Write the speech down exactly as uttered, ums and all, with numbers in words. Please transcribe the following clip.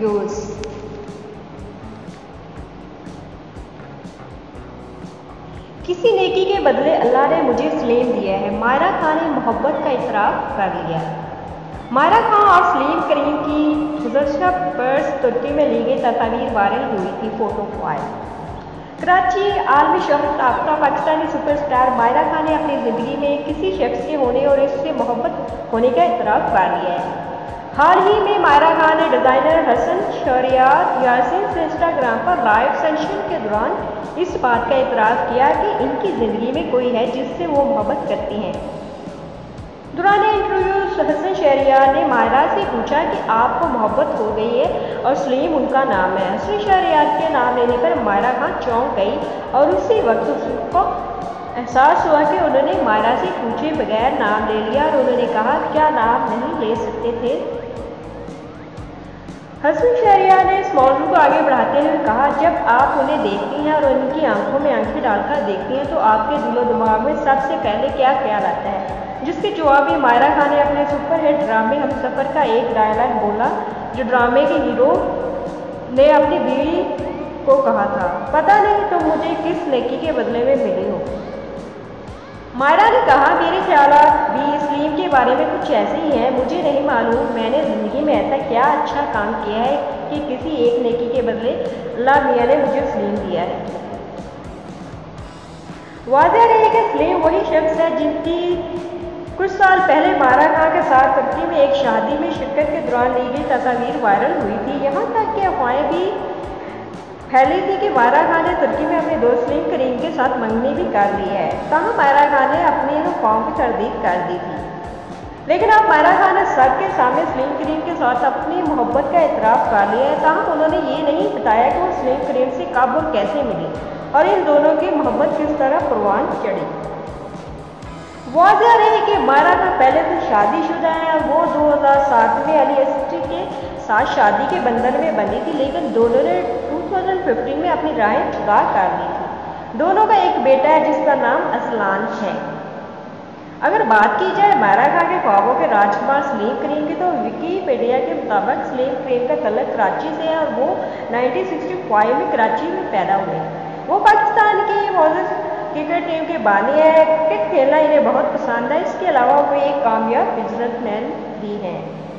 Views. किसी नेकी के बदले अल्लाह ने मुझे सलीम दिया है। मायरा खान ने मोहब्बत का इतराफ़ कर लिया। मायरा खान और सलीम करीम की गुज़श्ता बरस तुर्की में ली गई तस्वीर वायरल हुई थी। फोटो फाइल कराची आलमी शोहरत याफ्ता पाकिस्तानी सुपरस्टार मायरा खान ने अपनी ज़िंदगी में किसी शख्स के होने और इससे मोहब्बत होने का इतराफ़ कर लिया है। हाल ही में मायरा खान ने डिज़ाइनर हसन शहरियार यासीन से इंस्टाग्राम पर लाइव सेशन के दौरान इस बात का इतराफ़ किया कि इनकी ज़िंदगी में कोई है जिससे वो मोहब्बत करती हैं। दौरान इंटरव्यू हसन शहरियार ने मायरा से पूछा कि आपको मोहब्बत हो गई है और सलीम उनका नाम है। हसन शहरियार के नाम लेने पर मायरा खान चौंक गई और उसी वक्त उसको एहसास हुआ कि उन्होंने मायरा से पूछे बगैर नाम ले लिया और उन्होंने कहा क्या नाम नहीं ले सकते थे। हसन शहरियार ने इस मौजू को आगे बढ़ाते हुए कहा जब आप उन्हें देखती हैं और उनकी आंखों में आंखें डालकर देखती हैं तो आपके दिलो दिमाग में सबसे पहले क्या ख्याल आता है। जिसके जवाब में मायरा खान ने अपने सुपरहिट ड्रामे हमसफर का एक डायलॉग बोला जो ड्रामे के हीरो ने अपनी बीवी को कहा था, पता नहीं तुम मुझे किस नेकी के बदले में मिली हो। मायरा ने कहा मेरे ख्यालात भी सलीम के बारे में कुछ ऐसे ही हैं, मुझे नहीं मालूम मैंने ज़िंदगी में ऐसा क्या अच्छा काम किया है कि किसी एक नेकी के बदले अल्लाह मियाँ ने मुझे सलीम दिया है। वाज़ेह रहे कि सलीम वही शख्स है जिनकी कुछ साल पहले मायरा खान के साथ तुर्की में एक शादी में शिरकत के दौरान ली गई तस्वीर वायरल हुई थी। यहाँ तक कि अफवाहें भी फैली थी कि मायरा खान ने तुर्की में अपने दोस्त सलीम करीम के साथ मंगनी भी कर ली है। ताहम मायरा खान ने अपनी इन अफवाहों की तरदीद कर दी थी, लेकिन अब मायरा खान ने सबके सामने सलीम करीम के साथ अपनी मोहब्बत का इतराफ़ कर लिया है। ताहम उन्होंने ये नहीं बताया कि वो सलीम करीम से कब और कैसे मिली और इन दोनों की मोहब्बत किस तरह परवान चढ़ी। वाज़ेह रहे कि मायरा खान पहले से शादीशुदा है और वो दो हज़ार सात में अली एस्टी के साथ शादी के बंधन में बंधी थी, लेकिन दोनों ने दो हज़ार पंद्रह में अपनी राहें जुदा कर ली थी। दोनों का एक बेटा है जिसका नाम असलान है। अगर बात की जाए मायरा खान के ख्वाबों के राजकुमार सलीम करीम की तो विकीपीडिया के मुताबिक सलीम करीम का तल्लुक कराची से है और वो उन्नीस सौ पैंसठ में कराची में पैदा हुए। वो पाकिस्तान की मौजूद क्रिकेट टीम के बानी है। क्रिकेट खेलना इन्हें बहुत पसंद है। इसके अलावा वो एक कामयाब बिजनेसमैन भी हैं।